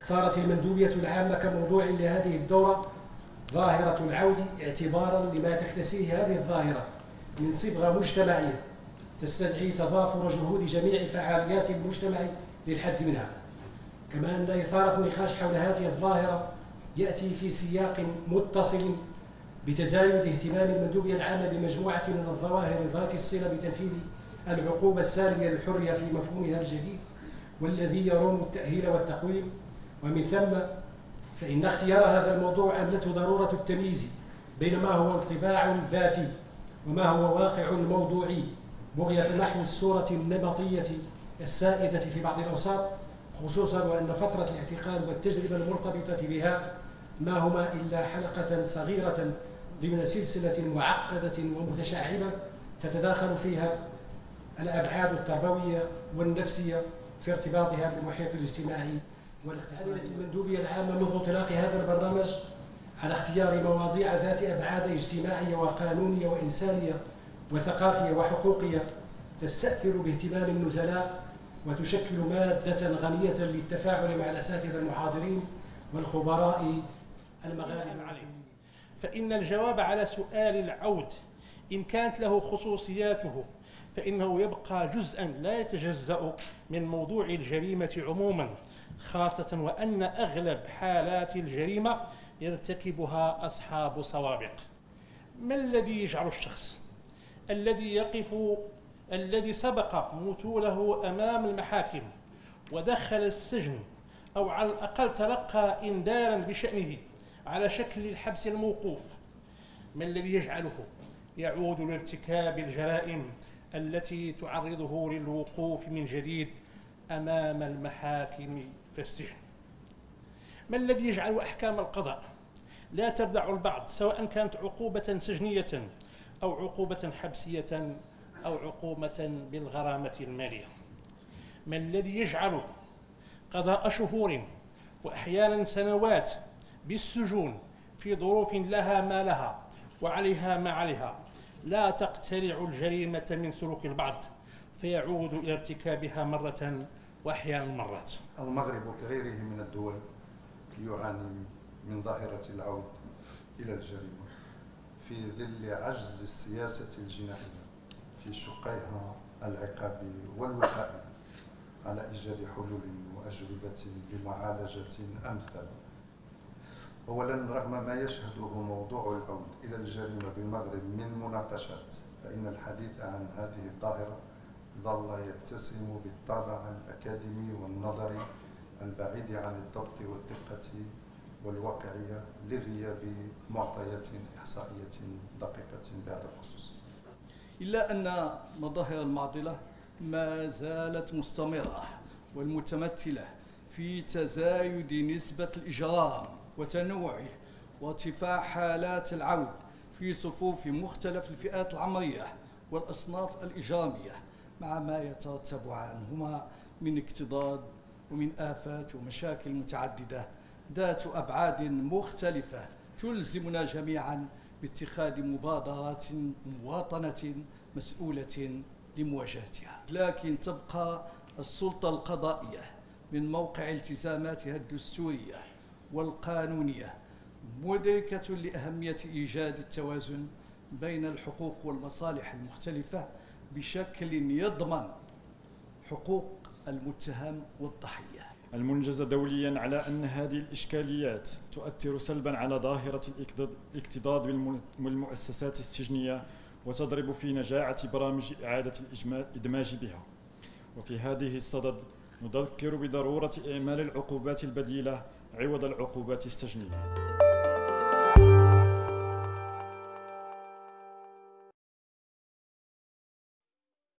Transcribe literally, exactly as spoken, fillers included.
اختارت المندوبية العامة كموضوع لهذه الدورة ظاهرة العود، اعتبارا لما تكتسيه هذه الظاهرة من صبغة مجتمعية تستدعي تضافر جهود جميع فعاليات المجتمع للحد منها. كما أن إثارة النقاش حول هذه الظاهرة يأتي في سياق متصل بتزايد اهتمام المندوبية العامة بمجموعة من الظواهر ذات الصلة بتنفيذ العقوبة السالبة للحرية في مفهومها الجديد والذي يروم التأهيل والتقويم. ومن ثم فإن اختيار هذا الموضوع أملته ضرورة التمييز بين ما هو انطباع ذاتي وما هو واقع موضوعي، بغية نحو الصورة النمطية السائدة في بعض الأوساط، خصوصا وأن فترة الاعتقال والتجربة المرتبطة بها ما هما إلا حلقة صغيرة ضمن سلسلة معقدة ومتشعبة تتداخل فيها الأبعاد التربوية والنفسية في ارتباطها بالمحيط الاجتماعي والاقتصادي. عملت المندوبية العامة منذ انطلاق هذا البرنامج على اختيار مواضيع ذات أبعاد اجتماعية وقانونية وإنسانية وثقافية وحقوقية تستأثر باهتمام النزلاء وتشكل مادة غنية للتفاعل مع الأساتذة المحاضرين والخبراء المغاربة عليه. فإن الجواب على سؤال العود إن كانت له خصوصياته فإنه يبقى جزءا لا يتجزأ من موضوع الجريمة عموما، خاصة وأن أغلب حالات الجريمة يرتكبها أصحاب سوابق. ما الذي يجعل الشخص الذي يقف الذي سبق مثوله أمام المحاكم ودخل السجن أو على الأقل تلقى إنذارا بشأنه على شكل الحبس الموقوف، ما الذي يجعله يعود لارتكاب الجرائم التي تعرضه للوقوف من جديد أمام المحاكم في السجن؟ ما الذي يجعل أحكام القضاء لا تردع البعض سواء كانت عقوبة سجنية أو عقوبة حبسية أو عقوبة بالغرامة المالية؟ ما الذي يجعل قضاء شهور وأحيانا سنوات بالسجون في ظروف لها ما لها وعليها ما عليها لا تقتلع الجريمة من سلوك البعض فيعود إلى ارتكابها مرة وأحيانا مرات؟ المغرب كغيره من الدول يعاني من ظاهرة العود إلى الجريمة في ظل عجز السياسة الجنائية في شقيها العقابي والوقائي على إيجاد حلول وأجوبة لمعالجة أمثل. أولا، رغم ما يشهده موضوع العود إلى الجريمة بالمغرب من مناقشات، فإن الحديث عن هذه الظاهرة ظل يتسم بالطابع الأكاديمي والنظري البعيد عن الضبط والدقة والواقعية لغياب معطيات إحصائية دقيقة بهذا الخصوص. إلا أن مظاهر المعضلة ما زالت مستمرة والمتمثلة في تزايد نسبة الإجرام وتنوعه وارتفاع حالات العود في صفوف مختلف الفئات العمرية والأصناف الإجرامية، مع ما يترتب عنهما من اكتضاد ومن آفات ومشاكل متعددة ذات أبعاد مختلفة تلزمنا جميعا باتخاذ مبادرات مواطنة مسؤولة لمواجهتها. لكن تبقى السلطة القضائية من موقع التزاماتها الدستورية والقانونية مدركة لأهمية إيجاد التوازن بين الحقوق والمصالح المختلفة بشكل يضمن حقوق المتهم والضحية. المنجز دوليا على أن هذه الإشكاليات تؤثر سلبا على ظاهرة الاكتضاد بالمؤسسات السجنية وتضرب في نجاعة برامج إعادة الإدماج بها. وفي هذه الصدد نذكر بضرورة إعمال العقوبات البديلة عوض العقوبات السجنية.